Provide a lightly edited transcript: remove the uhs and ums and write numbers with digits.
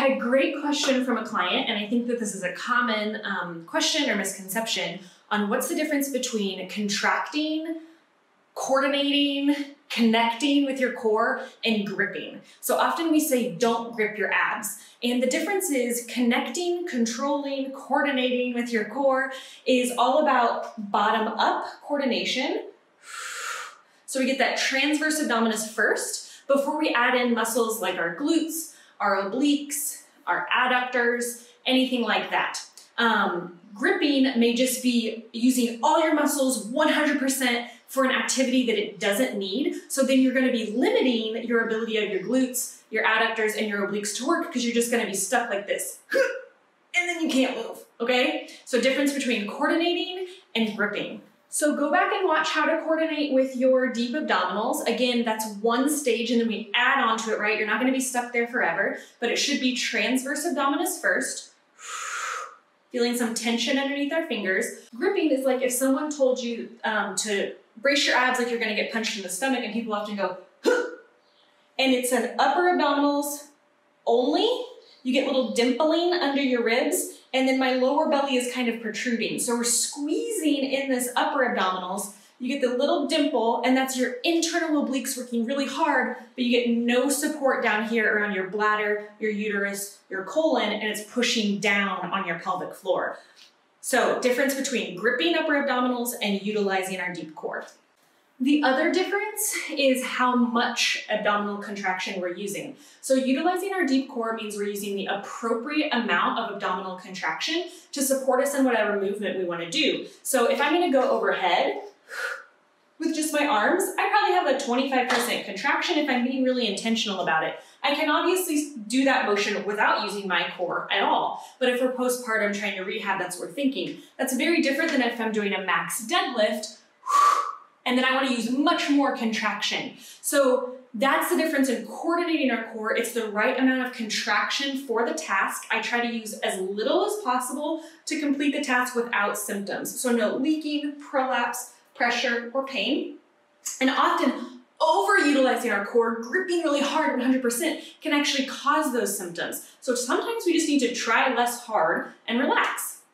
had a great question from a client, and I think that this is a common question or misconception on what's the difference between contracting, coordinating, connecting with your core, and gripping. So often we say don't grip your abs. And the difference is connecting, controlling, coordinating with your core is all about bottom up coordination. So we get that transverse abdominis first before we add in muscles like our glutes, our obliques, our adductors, anything like that. Gripping may just be using all your muscles 100% for an activity that it doesn't need. So then you're going to be limiting your ability of your glutes, your adductors, and your obliques to work because you're just going to be stuck like this. And then you can't move, okay? So difference between coordinating and gripping. So go back and watch how to coordinate with your deep abdominals. Again, that's one stage and then we add on to it, right? You're not going to be stuck there forever, but it should be transverse abdominis first. Feeling some tension underneath our fingers. Gripping is like if someone told you to brace your abs like you're going to get punched in the stomach, and people often go, huh! And it's an upper abdominals only. You get little dimpling under your ribs, and then my lower belly is kind of protruding. So we're squeezing in this upper abdominals. You get the little dimple, and that's your internal obliques working really hard, but you get no support down here around your bladder, your uterus, your colon, and it's pushing down on your pelvic floor. So difference between gripping upper abdominals and utilizing our deep core. The other difference is how much abdominal contraction we're using. So utilizing our deep core means we're using the appropriate amount of abdominal contraction to support us in whatever movement we want to do. So if I'm going to go overhead with just my arms, I probably have a 25% contraction if I'm being really intentional about it. I can obviously do that motion without using my core at all. But if we're postpartum trying to rehab, that's what we're thinking. That's very different than if I'm doing a max deadlift and then I want to use much more contraction. So that's the difference in coordinating our core. It's the right amount of contraction for the task. I try to use as little as possible to complete the task without symptoms. So no leaking, prolapse, pressure, or pain. And often overutilizing our core, gripping really hard 100% can actually cause those symptoms. So sometimes we just need to try less hard and relax.